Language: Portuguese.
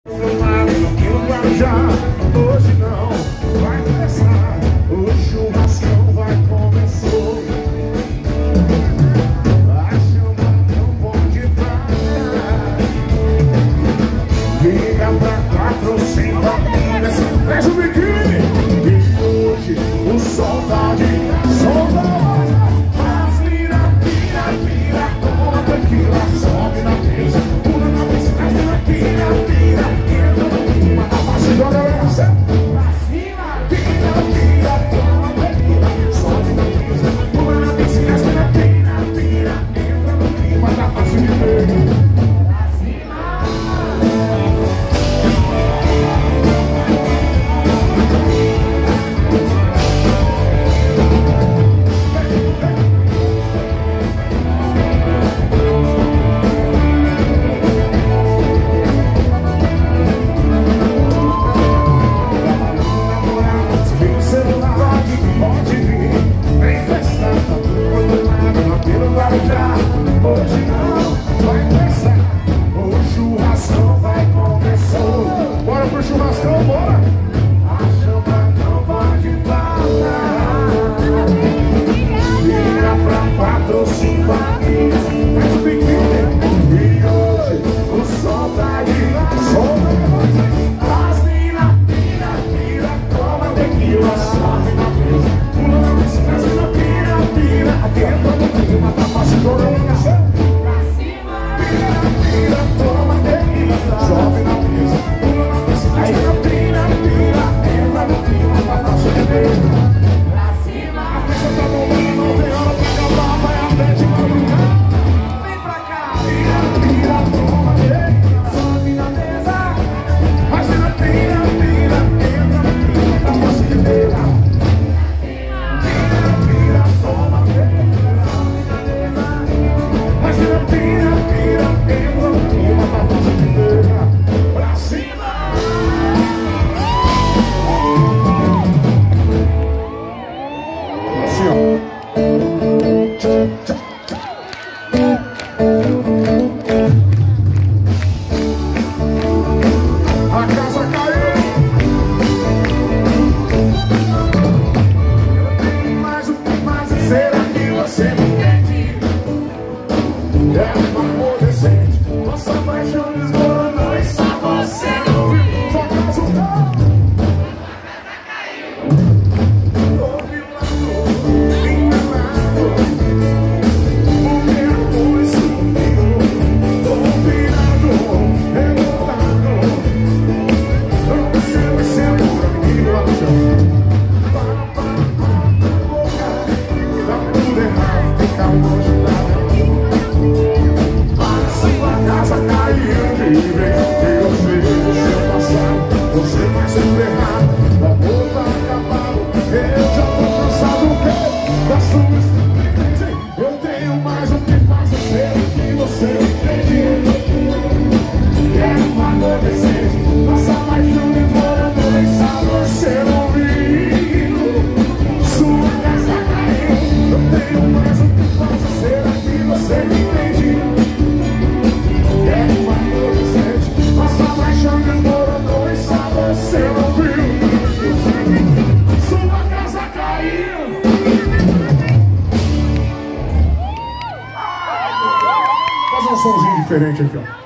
Hoje não vai começar, o churrascão vai começar. A chama não pode parar. Liga pra 4 ou 5 amigas, fecha o biquíni. E hoje o sol tá de sol da rosa. As mira, pira, pira, toma tequila, sobe na mesa, pula na piscina, pira, pira, pira, entra no clima, tá fácil, joga essa. Pra cima, pira, pira, toma tequila, sobe na mesa, pula na piscina, pira, pira, pira, entra no clima, tá fácil de ver. Hoje não vai começar, o churrascão vai começar. Bora pro churrascão, bora! A chama não pode faltar. Liga pra 4 ou 5 amigos, faz o biquíni. E hoje o sol tá de sol da rosa. As mina, pira, pira, toma tequila, sobe na mesa, pula na piscina, pira, pira, dentro do clima, tá fácil de olhar. Sobe na mesa, pula na piscina, pira, pira, entra no clima, tá fácil de ver. Pra cima, a festa tá bombando, não tem hora pra acabar, vai até de madrugada. Vem pra cá, pira, pira, toma tequila, sobe na mesa, mas pira, pira, pira, entra no clima, tá fácil de ver. Pira, pira, toma tequila, sobe na mesa, mas pira, pira, pira, entra no clima, tá fácil de ver. A casa caiu. Eu tenho mais o que fazer. Será que você me entende? É uma adolescente, nossa paixão desmoronou e só você não viu. Sua casa caiu. Você vai sempre errar, o amor tá acabado. Eu já tô cansado da sua estupidez. Eu tenho mais o que fazer, sei que você entende. É uma adolescente, nossa paixão demorou e só você não viu. Sua casa caiu. Eu tenho mais o que fazer, será que você entende? É uma adolescente, nossa paixão demorou. Você não viu? Sua casa caiu. Faz um somzinho diferente aqui, ó.